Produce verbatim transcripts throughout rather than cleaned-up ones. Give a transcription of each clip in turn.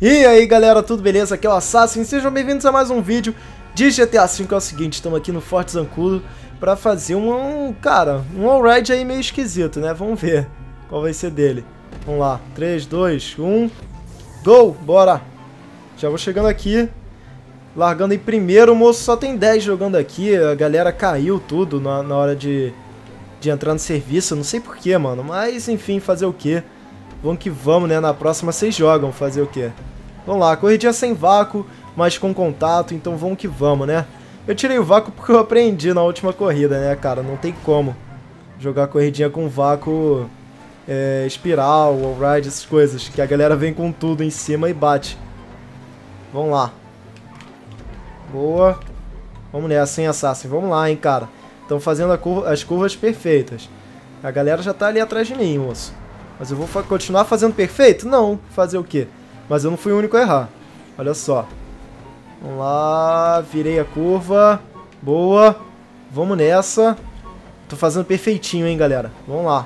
E aí galera, tudo beleza? Aqui é o Assassin, sejam bem-vindos a mais um vídeo de G T A cinco. É o seguinte, estamos aqui no Forte Zancudo pra fazer um, um cara, um all-ride aí meio esquisito, né? Vamos ver qual vai ser dele. Vamos lá, três, dois, um, go! Bora! Já vou chegando aqui, largando em primeiro. O moço só tem dez jogando aqui, a galera caiu tudo na, na hora de, de entrar no serviço. Não sei porquê, mano, mas enfim, fazer o quê? Vamos que vamos, né? Na próxima vocês jogam, fazer o quê? Vamos lá, corridinha sem vácuo, mas com contato, então vamos que vamos, né? Eu tirei o vácuo porque eu aprendi na última corrida, né, cara? Não tem como jogar corridinha com vácuo, é, espiral, all-ride, essas coisas, que a galera vem com tudo em cima e bate. Vamos lá. Boa. Vamos nessa, hein, Assassin? Vamos lá, hein, cara? Estão fazendo a curva, as curvas perfeitas. A galera já tá ali atrás de mim, moço. Mas eu vou fa- continuar fazendo perfeito? Não. Fazer o quê? Mas eu não fui o único a errar. Olha só. Vamos lá. Virei a curva. Boa. Vamos nessa. Tô fazendo perfeitinho, hein, galera. Vamos lá.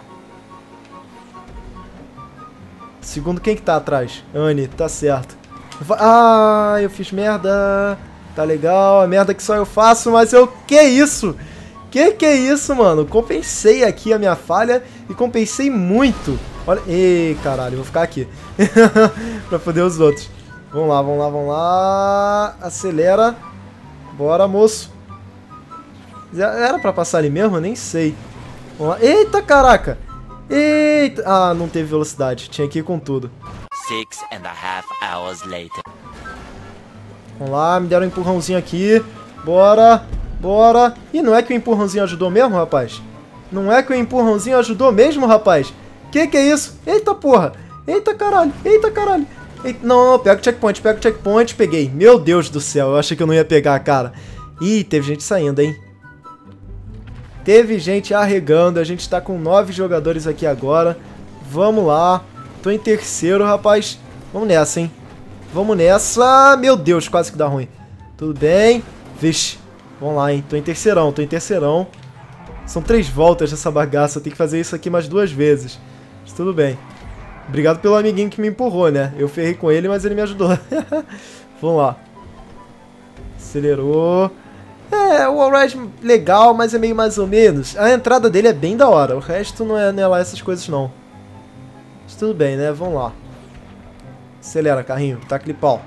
Segundo, quem que tá atrás? Anne, tá certo. Ah, eu fiz merda. Tá legal. A merda que só eu faço, mas eu... Que isso? Que que é isso, mano? Compensei aqui a minha falha e compensei muito. Olha... Ei, caralho, vou ficar aqui. Pra foder os outros. Vamos lá, vamos lá, vamos lá. Acelera. Bora, moço. Era pra passar ali mesmo? Eu nem sei. Vamos lá. Eita, caraca. Eita. Ah, não teve velocidade. Tinha que ir com tudo. Six and a half hours later. Vamos lá, me deram um empurrãozinho aqui. Bora. Bora. Ih, não é que o empurrãozinho ajudou mesmo, rapaz? Não é que o empurrãozinho ajudou mesmo, rapaz? Que que é isso? Eita porra. Eita caralho. Eita caralho. Eita, não, pega o checkpoint, pega o checkpoint. Peguei. Meu Deus do céu, eu achei que eu não ia pegar, cara. Ih, teve gente saindo, hein? Teve gente arregando. A gente tá com nove jogadores aqui agora. Vamos lá. Tô em terceiro, rapaz. Vamos nessa, hein? Vamos nessa. Meu Deus, quase que dá ruim. Tudo bem. Vixe. Vamos lá, hein? Tô em terceirão, tô em terceirão. São três voltas dessa bagaça. Eu tenho que fazer isso aqui mais duas vezes. Mas tudo bem. Obrigado pelo amiguinho que me empurrou, né? Eu ferrei com ele, mas ele me ajudou. Vamos lá. Acelerou. É, o all-ride legal, mas é meio mais ou menos. A entrada dele é bem da hora. O resto não é, não é lá essas coisas, não. Mas tudo bem, né? Vamos lá. Acelera, carrinho. Taca-lhe pau.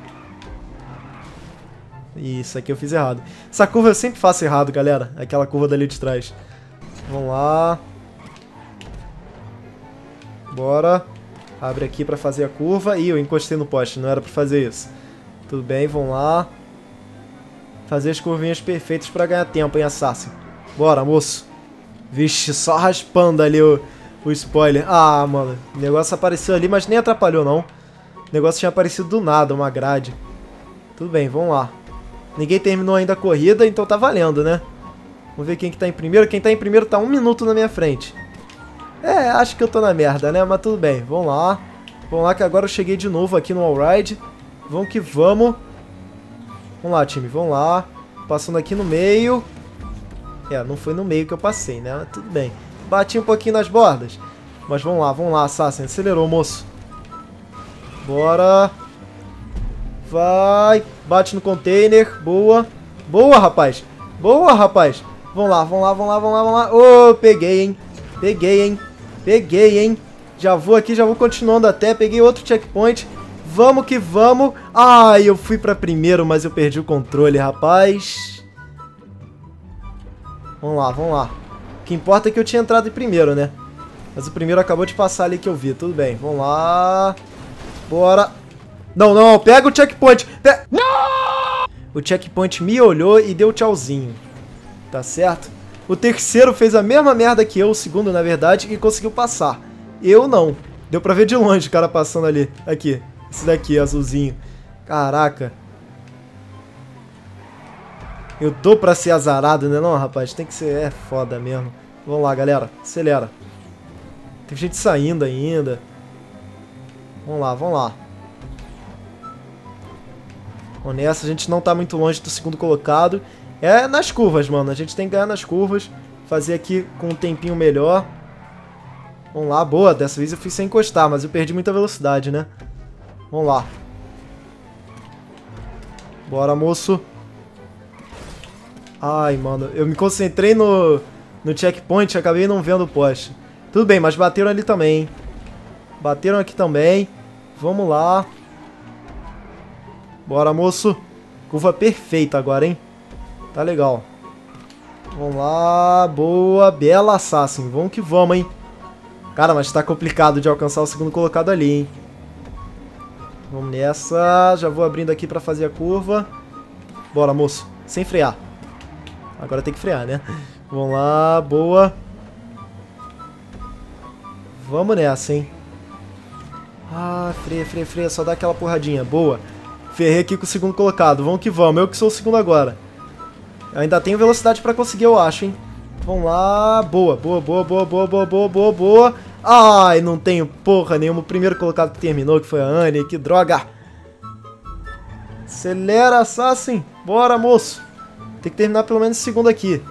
Isso aqui eu fiz errado. Essa curva eu sempre faço errado, galera. Aquela curva dali de trás. Vamos lá. Bora. Abre aqui pra fazer a curva. Ih, eu encostei no poste. Não era pra fazer isso. Tudo bem, vamos lá. Fazer as curvinhas perfeitas pra ganhar tempo, hein, Assassin? Bora, moço. Vixe, só raspando ali o, o spoiler. Ah, mano. O negócio apareceu ali, mas nem atrapalhou, não. O negócio tinha aparecido do nada, uma grade. Tudo bem, vamos lá. Ninguém terminou ainda a corrida, então tá valendo, né? Vamos ver quem que tá em primeiro. Quem tá em primeiro tá um minuto na minha frente. É, acho que eu tô na merda, né? Mas tudo bem, vamos lá. Vamos lá que agora eu cheguei de novo aqui no all-ride. Vamos que vamos. Vamos lá, time, vamos lá. Passando aqui no meio. É, não foi no meio que eu passei, né? Mas tudo bem. Bati um pouquinho nas bordas. Mas vamos lá, vamos lá, Assassin. Acelerou, moço. Bora. Vai. Bate no container. Boa. Boa, rapaz. Boa, rapaz. Vamos lá, vamos lá, vamos lá, vamos lá, vamos lá. Ô, oh, peguei, hein. Peguei, hein. Peguei, hein. Já vou aqui, já vou continuando até. Peguei outro checkpoint. Vamos que vamos. Ai, eu fui pra primeiro, mas eu perdi o controle, rapaz. Vamos lá, vamos lá. O que importa é que eu tinha entrado em primeiro, né? Mas o primeiro acabou de passar ali que eu vi. Tudo bem, vamos lá. Bora. Não, não, pega o checkpoint. Pe... Não! O checkpoint me olhou e deu tchauzinho. Tá certo? O terceiro fez a mesma merda que eu, o segundo, na verdade, e conseguiu passar. Eu não. Deu pra ver de longe o cara passando ali. Aqui. Esse daqui, azulzinho. Caraca. Eu dou pra ser azarado, né não, rapaz? Tem que ser... É foda mesmo. Vamos lá, galera. Acelera. Tem gente saindo ainda. Vamos lá, vamos lá. Bom, nessa a gente não tá muito longe do segundo colocado. É nas curvas, mano. A gente tem que ganhar nas curvas. Fazer aqui com um tempinho melhor. Vamos lá, boa. Dessa vez eu fui sem encostar, mas eu perdi muita velocidade, né? Vamos lá. Bora, moço. Ai, mano, eu me concentrei no, no checkpoint e acabei não vendo o poste. Tudo bem, mas bateram ali também, hein? Bateram aqui também. Vamos lá. Bora, moço. Curva perfeita agora, hein? Tá legal. Vamos lá. Boa. Bela Assassin. Vamos que vamos, hein? Cara, mas tá complicado de alcançar o segundo colocado ali, hein? Vamos nessa. Já vou abrindo aqui pra fazer a curva. Bora, moço. Sem frear. Agora tem que frear, né? Vamos lá. Boa. Vamos nessa, hein? Ah, freia, freia, freia. Só dá aquela porradinha. Boa. Ferrei aqui com o segundo colocado. Vamos que vamos. Eu que sou o segundo agora. Eu ainda tenho velocidade pra conseguir, eu acho, hein? Vamos lá. Boa, boa, boa, boa, boa, boa, boa, boa, boa. Ai, não tenho porra nenhuma. O primeiro colocado que terminou, que foi a Annie. Que droga. Acelera, Assassin. Bora, moço. Tem que terminar pelo menos o segundo aqui.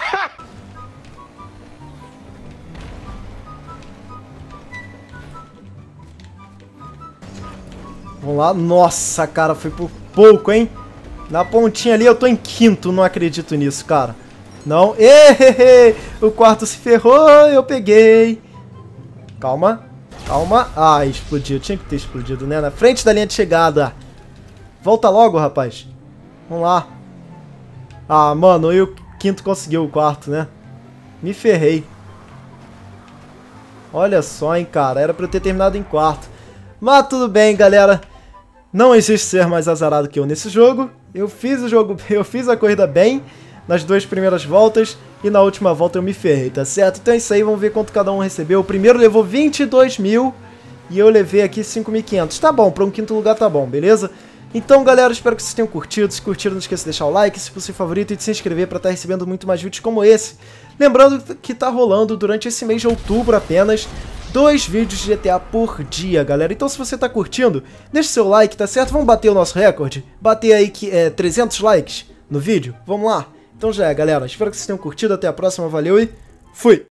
Vamos lá. Nossa, cara, foi por pouco, hein? Na pontinha ali eu tô em quinto, não acredito nisso, cara. Não. Ehehe, o quarto se ferrou, eu peguei. Calma, calma. Ah, explodiu. Tinha que ter explodido, né? Na frente da linha de chegada. Volta logo, rapaz. Vamos lá. Ah, mano, eu o quinto conseguiu o quarto, né? Me ferrei. Olha só, hein, cara. Era pra eu ter terminado em quarto. Mas tudo bem, galera. Não existe ser mais azarado que eu nesse jogo. Eu fiz o jogo, eu fiz a corrida bem nas duas primeiras voltas e na última volta eu me ferrei, tá certo? Então é isso aí, vamos ver quanto cada um recebeu. O primeiro levou vinte e dois mil e eu levei aqui cinco mil e quinhentos. Tá bom, para um quinto lugar tá bom, beleza? Então, galera, espero que vocês tenham curtido. Se curtiram, não esqueça de deixar o like, se possível favorito e de se inscrever para estar recebendo muito mais vídeos como esse. Lembrando que tá rolando durante esse mês de outubro apenas dois vídeos de G T A por dia, galera. Então se você tá curtindo, deixa seu like, tá certo? Vamos bater o nosso recorde? Bater aí que é trezentos likes no vídeo? Vamos lá? Então já é, galera. Espero que vocês tenham curtido. Até a próxima. Valeu e fui!